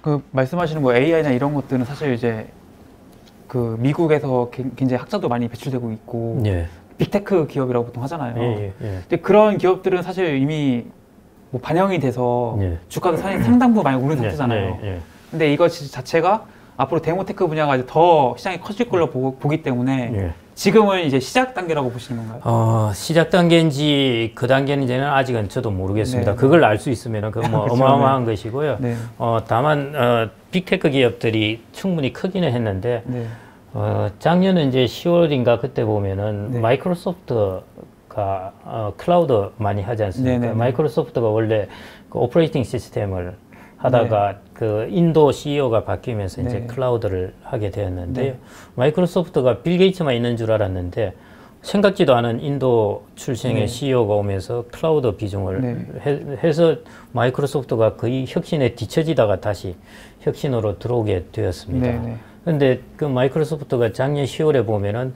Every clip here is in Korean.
그 말씀하시는 뭐 AI나 이런 것들은 사실 이제 그 미국에서 굉장히 학자도 많이 배출되고 있고 예. 빅테크 기업이라고 보통 하잖아요. 예. 근데 그런 기업들은 사실 이미 뭐 반영이 돼서 주가도 상당 부분 많이 오른 상태잖아요. 근데 이거 자체가 앞으로 데모테크 분야가 이제 더 시장이 커질 걸로 보기 때문에 지금은 이제 시작 단계라고 보시는 건가요? 시작 단계인지 그 단계인지는 아직은 저도 모르겠습니다. 네. 그걸 알 수 있으면 그건 뭐 그렇죠. 어마어마한 것이고요. 네. 다만 빅테크 기업들이 충분히 크기는 했는데 네. 작년은 이제 10월인가 그때 보면은 네. 마이크로소프트가 클라우드 많이 하지 않습니까? 네네네. 마이크로소프트가 원래 그 오퍼레이팅 시스템을 하다가 그 인도 CEO가 바뀌면서 이제 클라우드를 하게 되었는데요. 마이크로소프트가 빌 게이츠만 있는 줄 알았는데 생각지도 않은 인도 출생의 CEO가 오면서 클라우드 비중을 해서 마이크로소프트가 거의 혁신에 뒤처지다가 다시 혁신으로 들어오게 되었습니다. 그런데 그 마이크로소프트가 작년 10월에 보면은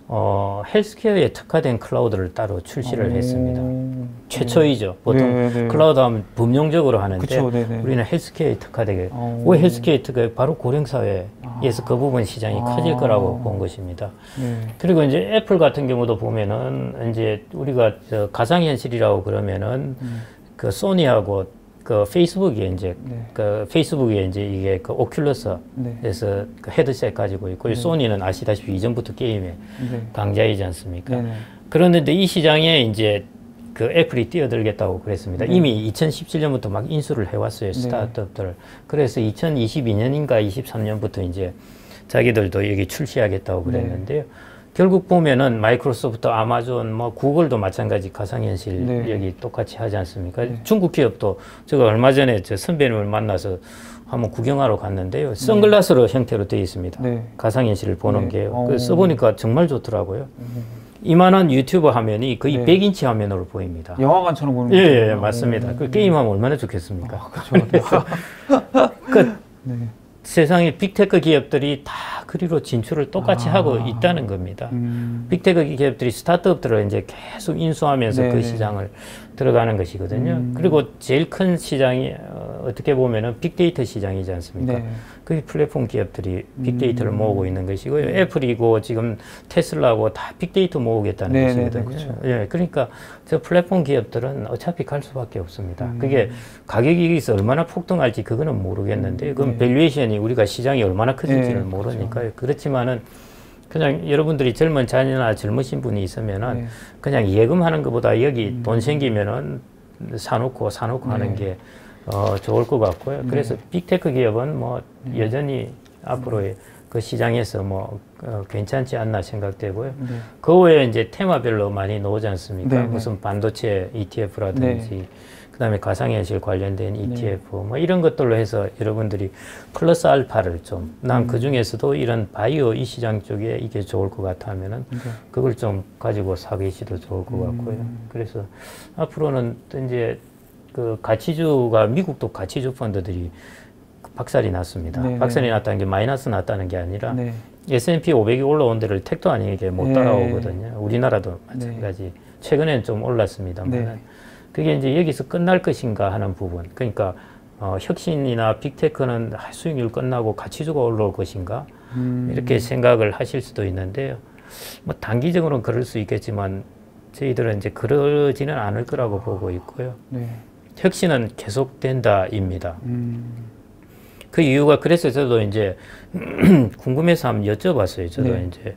헬스케어에 특화된 클라우드를 따로 출시를 했습니다. 최초이죠. 보통 클라우드 하면 범용적으로 하는데 그쵸, 우리는 헬스케어에 특화되게. 왜 헬스케어에 특화되게? 바로 고령사회에서 그 부분 시장이 커질 거라고 본 것입니다. 그리고 이제 애플 같은 경우도 보면은 이제 우리가 가상현실이라고 그러면은 그 소니하고 그 페이스북이 이제 이게 그 오큘러스에서 그 헤드셋 가지고 있고 소니는 아시다시피 이전부터 게임의 강자이지 않습니까? 그런데 이 시장에 이제 그 애플이 뛰어들겠다고 그랬습니다. 이미 2017년부터 막 인수를 해왔어요, 스타트업들을. 그래서 2022년인가 23년부터 이제 자기들도 여기 출시하겠다고 그랬는데요. 결국 보면은 마이크로소프트, 아마존, 뭐 구글도 마찬가지 가상현실 여기 똑같이 하지 않습니까? 중국 기업도 제가 얼마 전에 저 선배님을 만나서 한번 구경하러 갔는데요. 선글라스로 형태로 되어 있습니다. 가상현실을 보는 게요. 그 써보니까 정말 좋더라고요. 이만한 유튜브 화면이 거의 100인치 화면으로 보입니다. 영화관처럼 보는 거죠? 예, 맞습니다. 그 게임하면 얼마나 좋겠습니까? 그렇죠. 세상에 빅테크 기업들이 다 그리로 진출을 똑같이 하고 있다는 겁니다. 빅테크 기업들이 스타트업들을 이제 계속 인수하면서 그 시장을 들어가는 것이거든요. 그리고 제일 큰 시장이 어떻게 보면은 빅데이터 시장이지 않습니까? 그게 플랫폼 기업들이 빅데이터를 모으고 있는 것이고요. 애플이고 지금 테슬라고 다 빅데이터 모으겠다는 것이거든요. 그렇죠. 예, 그러니까 저 플랫폼 기업들은 어차피 갈 수밖에 없습니다. 그게 가격이 여기서 얼마나 폭등할지 그거는 모르겠는데 그건 밸류에이션이 우리가 시장이 얼마나 커질지는 모르니까요. 그렇지만은 그냥 여러분들이 젊은 자녀나 젊으신 분이 있으면은 그냥 예금하는 것보다 여기 돈 생기면은 사놓고 하는 게 좋을 것 같고요. 그래서 빅테크 기업은 뭐 여전히 앞으로의 그 시장에서 뭐 괜찮지 않나 생각되고요. 그 외에 이제 테마별로 많이 나오지 않습니까? 무슨 반도체 ETF라든지 그다음에 가상현실 관련된 ETF 뭐 이런 것들로 해서 여러분들이 플러스 알파를 좀 난 그 중에서도 이런 바이오 이 시장 쪽에 이게 좋을 것 같아 하면은 그걸 좀 가지고 사 계시도 좋을 것 같고요. 그래서 앞으로는 또 이제 그 가치주가 미국도 가치주 펀드들이 박살이 났습니다. 박살이 났다는 게 마이너스 났다는 게 아니라 S&P 500이 올라온 데를 택도 아니게 못 따라오거든요. 우리나라도 마찬가지. 최근에는 좀 올랐습니다만 그게 이제 여기서 끝날 것인가 하는 부분. 그러니까 혁신이나 빅테크는 수익률 끝나고 가치주가 올라올 것인가 이렇게 생각을 하실 수도 있는데요. 뭐 단기적으로는 그럴 수 있겠지만 저희들은 이제 그러지는 않을 거라고 보고 있고요. 혁신은 계속된다입니다. 그 이유가 그래서 저도 이제 궁금해서 한번 여쭤봤어요. 저도 이제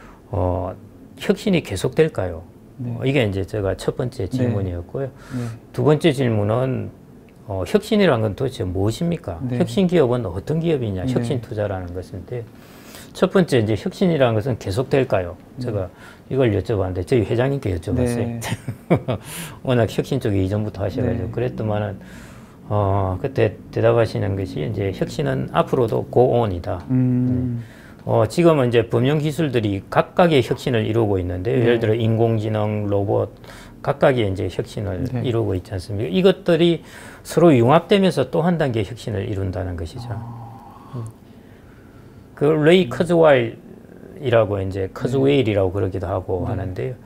혁신이 계속될까요? 이게 이제 제가 첫 번째 질문이었고요. 두 번째 질문은 혁신이라는 건 도대체 무엇입니까? 혁신 기업은 어떤 기업이냐? 혁신 투자라는 것인데 첫 번째 이제 혁신이라는 것은 계속될까요? 제가 이걸 여쭤봤는데 저희 회장님께 여쭤봤어요. 워낙 혁신 쪽에 이전부터 하셔가지고 그랬더만은 그때 대답하시는 것이 이제 혁신은 앞으로도 고온이다. 지금은 이제 범용 기술들이 각각의 혁신을 이루고 있는데 예를 들어 인공지능, 로봇 각각의 이제 혁신을 이루고 있지 않습니까? 이것들이 서로 융합되면서 또 한 단계 혁신을 이룬다는 것이죠. 그 레이 커즈웨일이라고 이제 커즈웨일이라고 그러기도 하고 하는데요.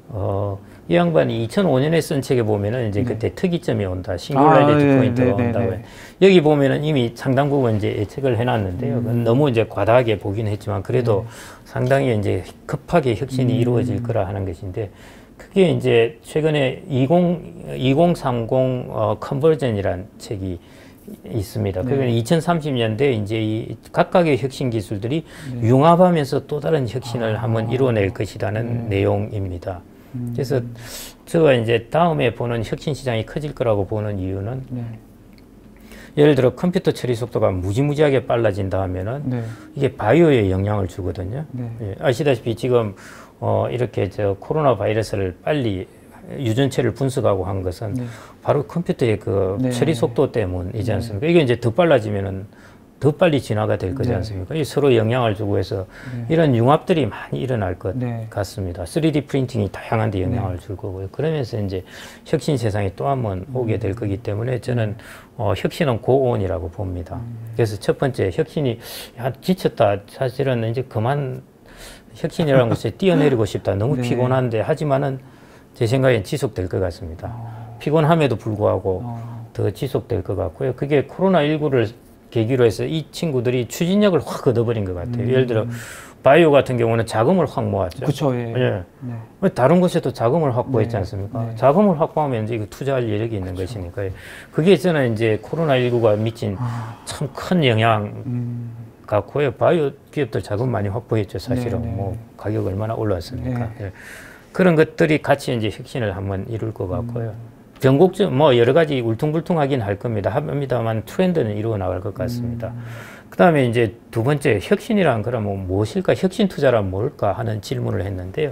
이 양반이 2005년에 쓴 책에 보면은 이제 그때 특이점이 온다, 싱귤라리티 포인트가 온다고. 여기 보면은 이미 상당 부분 이제 예측을 해놨는데요. 너무 이제 과다하게 보긴 했지만 그래도 상당히 이제 급하게 혁신이 이루어질 거라 하는 것인데, 그게 이제 최근에 2030 컨버전이라는 책이 있습니다. 그러니까 2030년대 이제 이 각각의 혁신 기술들이 융합하면서 또 다른 혁신을 한번 이뤄낼 것이라는 내용입니다. 그래서 제가 이제 다음에 보는 혁신 시장이 커질 거라고 보는 이유는 예를 들어 컴퓨터 처리 속도가 무지무지하게 빨라진다 하면은 이게 바이오에 영향을 주거든요. 예, 아시다시피 지금 이렇게 코로나 바이러스를 빨리 유전체를 분석하고 한 것은 바로 컴퓨터의 그 처리 속도 때문이지 않습니까? 이게 이제 더 빨라지면은 더 빨리 진화가 될 거지 않습니까? 이 서로 영향을 주고 해서 이런 융합들이 많이 일어날 것 같습니다. 3D 프린팅이 다양한 데 영향을 줄 거고요. 그러면서 이제 혁신 세상이 또 한 번 오게 될 거기 때문에 저는 혁신은 고온이라고 봅니다. 그래서 첫 번째, 혁신이 지쳤다. 사실은 이제 그만 혁신이라는 것에 뛰어내리고 싶다. 너무 피곤한데, 하지만은 제 생각엔 지속될 것 같습니다. 피곤함에도 불구하고 더 지속될 것 같고요. 그게 코로나19를 계기로 해서 이 친구들이 추진력을 확 걷어버린 것 같아요. 예를 들어 바이오 같은 경우는 자금을 확 모았죠. 그렇죠. 다른 곳에도 자금을 확보했지 않습니까? 자금을 확보하면 이제 이거 투자할 여력이 있는 것이니까. 그게 저는 이제 코로나19가 미친 참 큰 영향 같고요. 바이오 기업들 자금 많이 확보했죠. 사실은 뭐 가격 얼마나 올랐습니까? 그런 것들이 같이 이제 혁신을 한번 이룰 것 같고요. 변곡점 뭐 여러 가지 울퉁불퉁하긴 할 겁니다. 합니다만 트렌드는 이루어 나갈 것 같습니다. 그다음에 이제 두 번째, 혁신이란 그러면 무엇일까? 혁신 투자란 뭘까 하는 질문을 했는데요.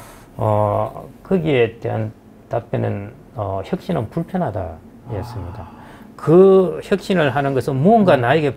거기에 대한 답변은 혁신은 불편하다였습니다. 그 혁신을 하는 것은 무언가 나에게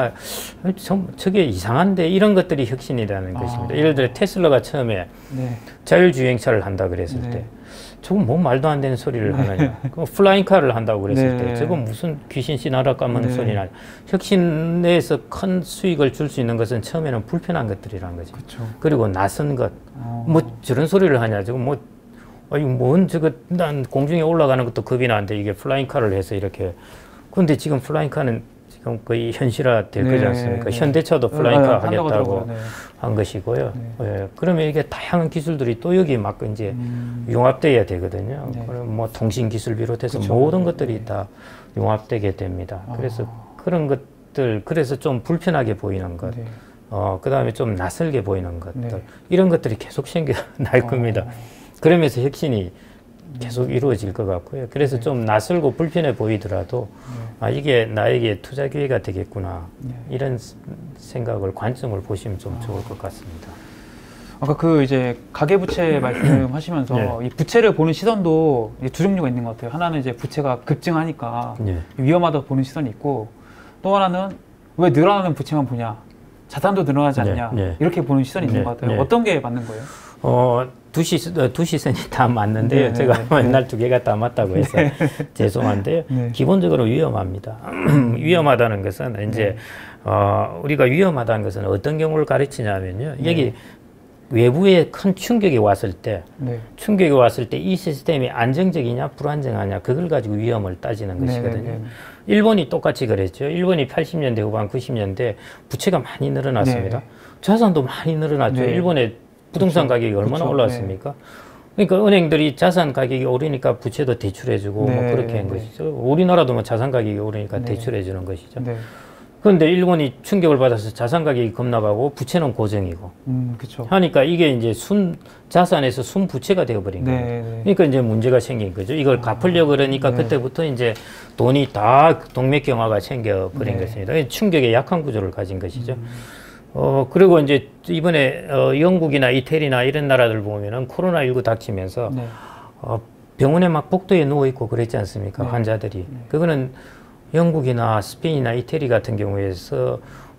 저게 이상한데, 이런 것들이 혁신이라는 것입니다. 예를 들어 테슬라가 처음에 자율주행차를 한다 그랬을 때 저건 뭐 말도 안 되는 소리를 하느냐. 플라잉카를 한다고 그랬을 때 저건 무슨 귀신 씨나라 까만 소리나. 혁신 내에서 큰 수익을 줄 수 있는 것은 처음에는 불편한 것들이라는 거죠. 그리고 낯선 것. 뭐 저런 소리를 하냐. 저거 뭐 아니 뭔 저거 난 공중에 올라가는 것도 겁이 나는데 이게 플라잉카를 해서 이렇게. 근데 지금 플라잉카는 지금 거의 현실화 될 거지 않습니까? 현대차도 플라잉카 하겠다고 한 것이고요. 그러면 이게 다양한 기술들이 또 여기 막 이제 융합돼야 되거든요. 그럼 뭐 통신 기술 비롯해서 모든 것들이 다 융합되게 됩니다. 그래서 그런 것들, 그래서 좀 불편하게 보이는 것, 그 다음에 좀 낯설게 보이는 것들, 이런 것들이 계속 생겨날 겁니다. 그러면서 혁신이 계속 이루어질 것 같고요. 그래서 좀 낯설고 불편해 보이더라도 이게 나에게 투자 기회가 되겠구나, 이런 생각을, 관점을 보시면 좀 좋을 것 같습니다. 아까 그 이제 가계부채 말씀하시면서 이 부채를 보는 시선도 두 종류가 있는 것 같아요. 하나는 이제 부채가 급증하니까 위험하다 보는 시선이 있고, 또 하나는 왜 늘어나는 부채만 보냐, 자산도 늘어나지 않냐, 이렇게 보는 시선이 있는 것 같아요. 어떤 게 맞는 거예요? 두 시선이 다 맞는데요. 제가 맨날 두 개가 다 맞다고 해서 죄송한데요. 기본적으로 위험합니다. 위험하다는 것은 이제 우리가 위험하다는 것은 어떤 경우를 가르치냐면요. 여기 외부에 큰 충격이 왔을 때, 이 시스템이 안정적이냐 불안정하냐, 그걸 가지고 위험을 따지는 것이거든요. 일본이 똑같이 그랬죠. 일본이 80년대 후반 90년대 부채가 많이 늘어났습니다. 자산도 많이 늘어났죠. 일본의 부동산 가격이 얼마나 올랐습니까? 그러니까 은행들이 자산 가격이 오르니까 부채도 대출해주고 뭐 그렇게 한 것이죠. 우리나라도 뭐 자산 가격이 오르니까 대출해주는 것이죠. 그런데 일본이 충격을 받아서 자산 가격이 겁나가고 부채는 고정이고 하니까 이게 이제 자산에서 순부채가 되어버린 거예요. 그러니까 이제 문제가 생긴 거죠. 이걸 갚으려고 그러니까 그때부터 이제 돈이 다 동맥경화가 생겨버린 것입니다. 충격에 약한 구조를 가진 것이죠. 그리고 이제 이번에 영국이나 이태리나 이런 나라들 보면은 코로나19 닥치면서 병원에 막 복도에 누워있고 그랬지 않습니까? 환자들이. 그거는 영국이나 스페인이나 이태리 같은 경우에서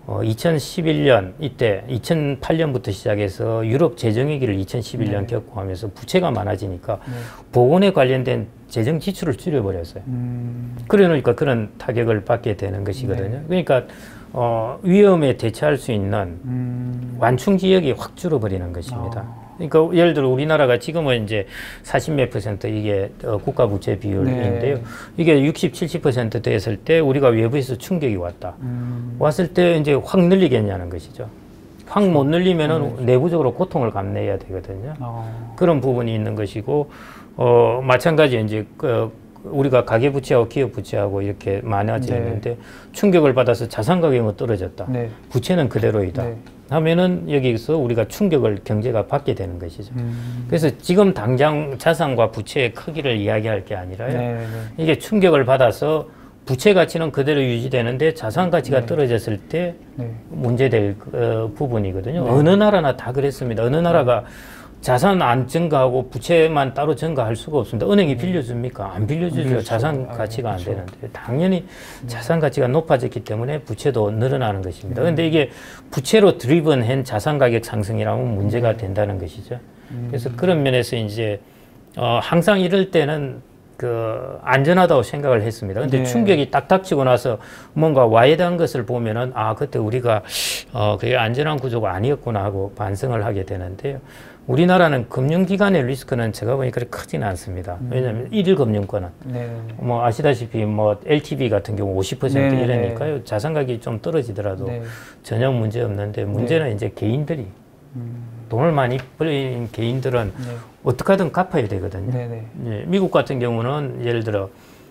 2011년 이때 2008년부터 시작해서 유럽 재정위기를 2011년 겪고 하면서 부채가 많아지니까 보건에 관련된 재정 지출을 줄여버렸어요. 그러니까 그런 타격을 받게 되는 것이거든요. 그러니까 위험에 대처할 수 있는 완충 지역이 확 줄어버리는 것입니다. 그러니까 예를 들어 우리나라가 지금은 이제 40몇 % 이게 국가 부채 비율인데요. 네. 이게 60, 70% 됐을 때 우리가 외부에서 충격이 왔다. 왔을 때 이제 확 늘리겠냐는 것이죠. 확 못 늘리면은 내부적으로 고통을 감내해야 되거든요. 그런 부분이 있는 것이고, 마찬가지 이제 우리가 가계부채하고 기업부채하고 이렇게 많아져 있는데 충격을 받아서 자산 가격은 떨어졌다. 부채는 그대로이다. 하면은 여기서 우리가 충격을 경제가 받게 되는 것이죠. 그래서 지금 당장 자산과 부채의 크기를 이야기할 게 아니라요. 이게 충격을 받아서 부채 가치는 그대로 유지되는데 자산 가치가 떨어졌을 때 문제될 부분이거든요. 어느 나라나 다 그랬습니다. 어느 나라가 자산 안 증가하고 부채만 따로 증가할 수가 없습니다. 은행이 빌려줍니까? 안 빌려주죠. 자산 가치가 안 되는데. 당연히 자산 가치가 높아졌기 때문에 부채도 늘어나는 것입니다. 그런데 이게 부채로 드리븐한 자산 가격 상승이라면 문제가 된다는 것이죠. 그래서 그런 면에서 이제 항상 이럴 때는 안전하다고 생각을 했습니다. 근데 충격이 딱 닥치고 나서 뭔가 와해한 것을 보면은 그때 우리가 그게 안전한 구조가 아니었구나 하고 반성을 하게 되는데요. 우리나라는 금융기관의 리스크는 제가 보니까 그렇게 크지는 않습니다. 왜냐하면 일일 금융권은 뭐 아시다시피 뭐 LTV 같은 경우 50% 이러니까요. 자산 가격이 좀 떨어지더라도 전혀 문제 없는데 문제는 이제 개인들이 돈을 많이 벌린 개인들은 어떻게 하든 갚아야 되거든요. 미국 같은 경우는 예를 들어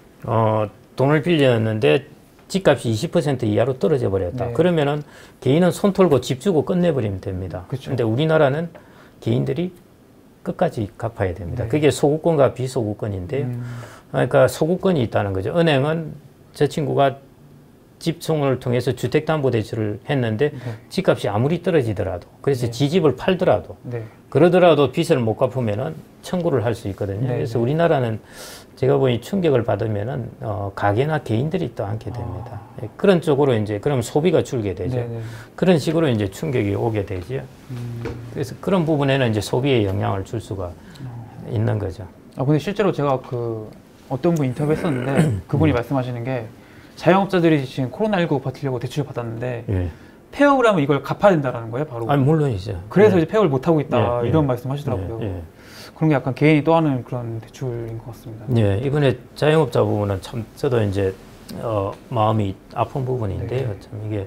돈을 빌렸는데 집값이 20% 이하로 떨어져 버렸다. 그러면은 개인은 손 털고 집 주고 끝내버리면 됩니다. 그런데 우리나라는 개인들이 끝까지 갚아야 됩니다. 그게 소구권과 비소구권인데요. 그러니까 소구권이 있다는 거죠. 은행은 저 친구가 집송을 통해서 주택담보대출을 했는데 집값이 아무리 떨어지더라도 그래서 지집을 팔더라도 그러더라도 빚을 못 갚으면은 청구를 할 수 있거든요. 그래서 우리나라는 제가 보니 충격을 받으면은 가게나 개인들이 또 안게 됩니다. 그런 쪽으로 이제 그럼 소비가 줄게 되죠. 그런 식으로 이제 충격이 오게 되죠. 그래서 그런 부분에는 이제 소비에 영향을 줄 수가 있는 거죠. 근데 실제로 제가 어떤 분 인터뷰했었는데 그분이 말씀하시는 게 자영업자들이 지금 코로나19 버티려고 대출을 받았는데 폐업을 하면 이걸 갚아야 된다는 거예요, 바로. 물론이죠. 그래서 이제 폐업을 못 하고 있다 이런 말씀하시더라고요. 그런 게 약간 개인이 또 하는 그런 대출인 것 같습니다. 이번에 자영업자 부분은 참 저도 이제 마음이 아픈 부분인데요. 참 이게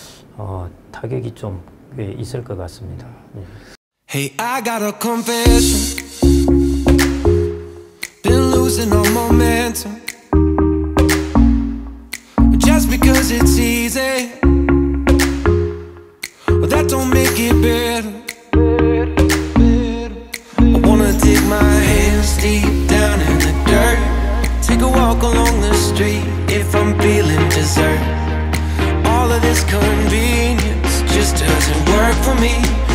타격이 좀 있을 것 같습니다. Hey, I got a confession. Been losing all momentum. Just because it's easy, but that don't make it better. I wanna dig my hands deep down in the dirt. Take a walk along the street if I'm feeling dessert. All of this convenience just doesn't work for me.